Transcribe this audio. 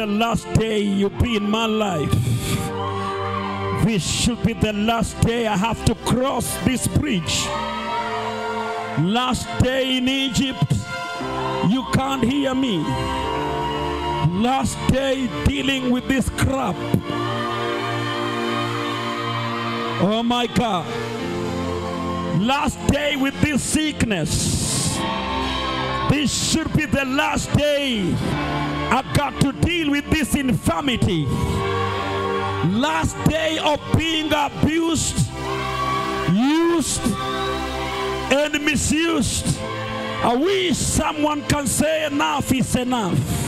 the last day you be in my life. This should be the last day I have to cross this bridge. Last day in Egypt, you can't hear me. Last day dealing with this crap. Oh my God. Last day with this sickness. This should be the last day I got to deal with this infirmity. Last day of being abused, used, and misused. I wish someone can say enough is enough.